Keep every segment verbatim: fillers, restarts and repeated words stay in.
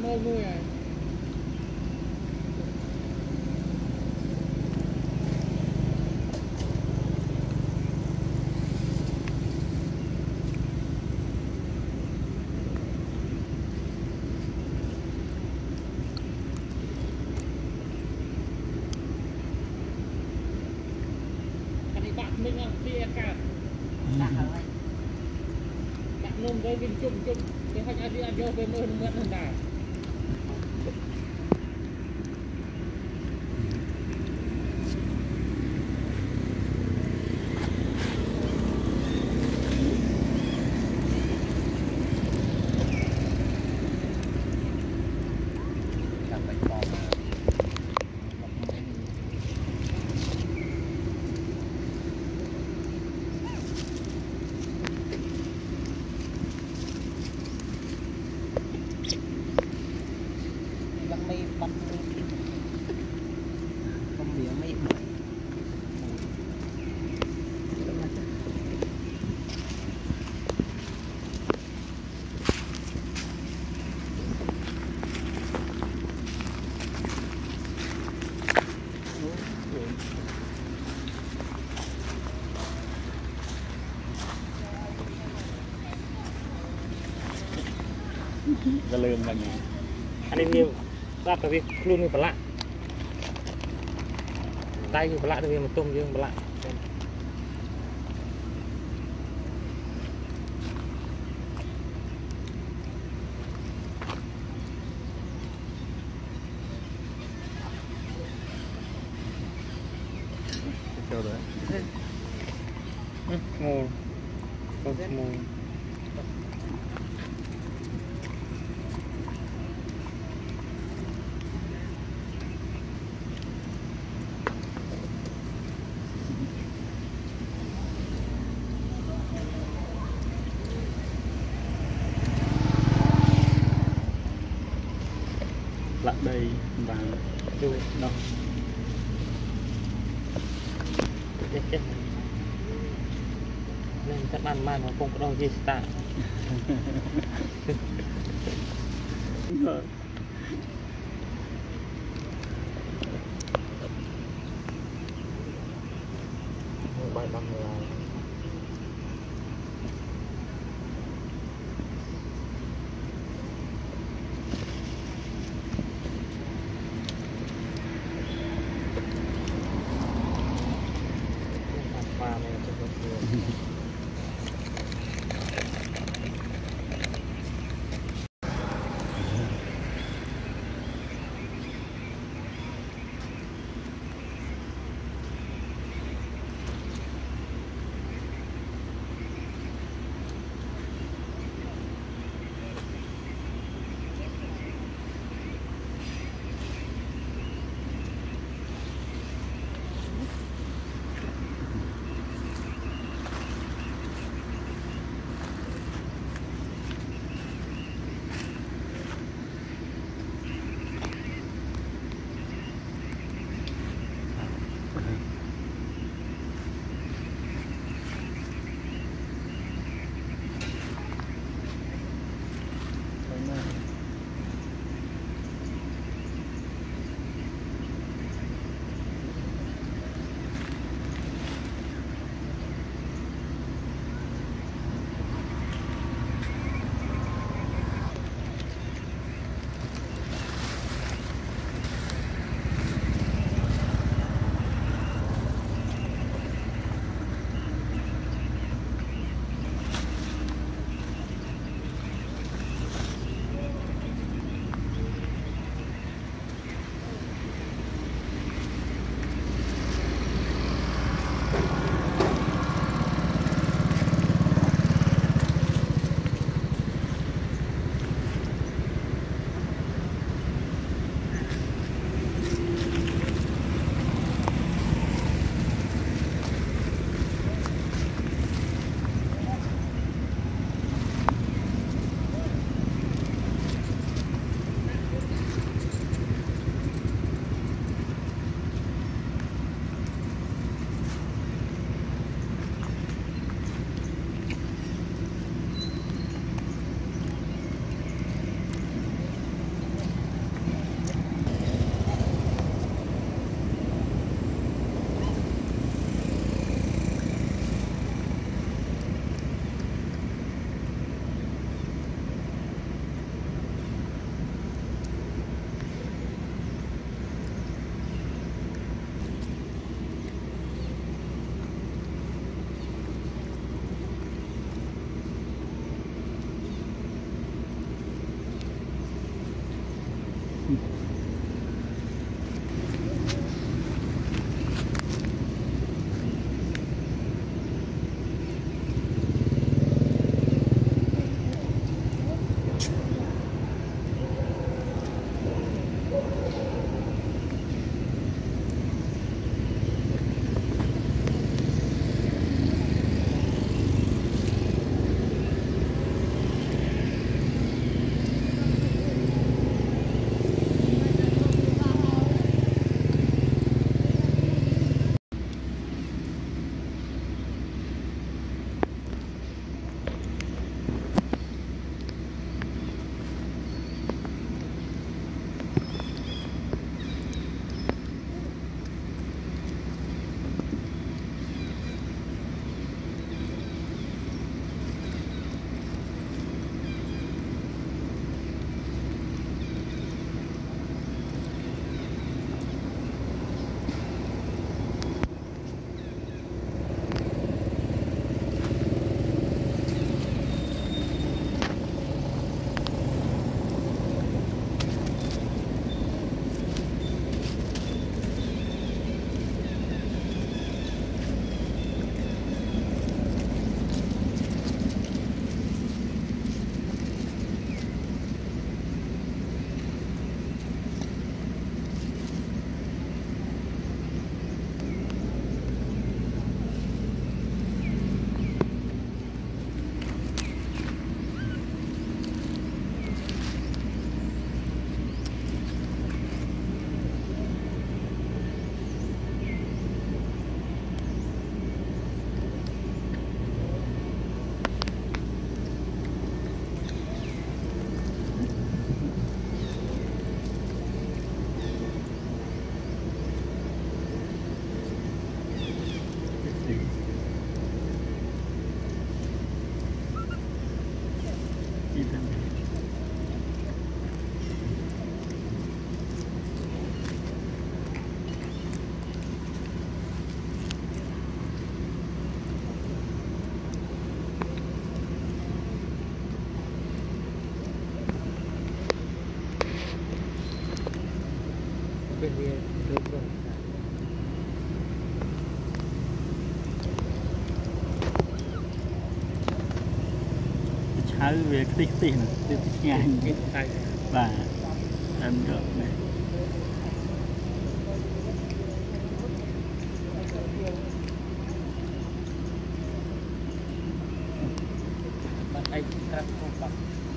ngôi vui rồi. Mình làm gì cả bạn nôm với viên chung chung cái hoạch ăn đi ăn vô với mưa mưa hơn đà ก็ลืมกันอยู่อันนี้มีราดกระวิคลุนมีปลาได้คือปลาตัวนี้มันต้มเยอะปลาเจ้าเลยงูต้นงูlạ đây vàดูเนาะเจ๊เจ๊เล่นจัดบ้านบ้านของพงกระดองยีสตาร์ใบบังลายมาเลยจะเป็นเรื่อง hái về cái tích tiền tích ngay cái tay và ăn được này bạn ấy ta không bằng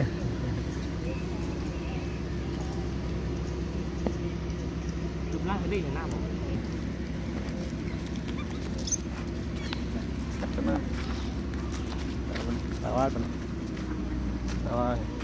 chụp lại cái đi là nam Tawa, tawa, tawa.